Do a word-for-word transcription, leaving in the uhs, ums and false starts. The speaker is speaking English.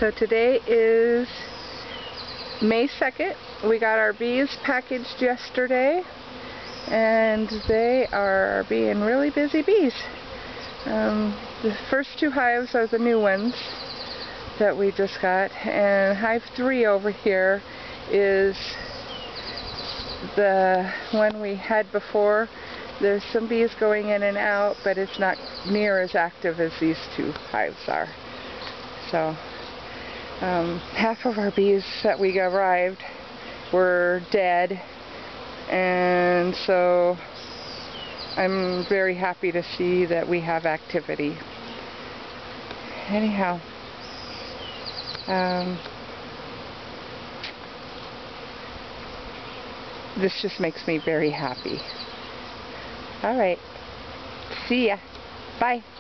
So today is May second. We got our bees packaged yesterday, and they are being really busy bees. Um, the first two hives are the new ones that we just got, and hive three over here is the one we had before. There's some bees going in and out, but it's not near as active as these two hives are. So um, half of our bees that we arrived were dead, and so I'm very happy to see that we have activity. Anyhow, um, this just makes me very happy. All right, see ya. Bye.